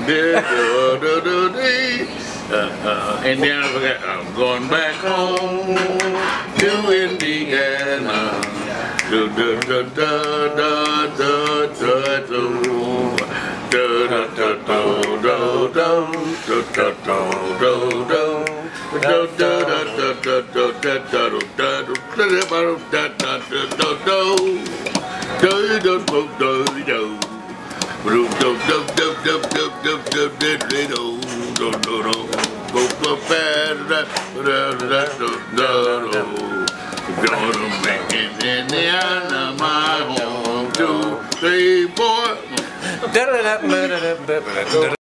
And then I forgot, I'm going back home to Indiana. Do do do do do do do do. Do do do do do do do do do do. Gonna make it Indiana my home. 2, 3, 4.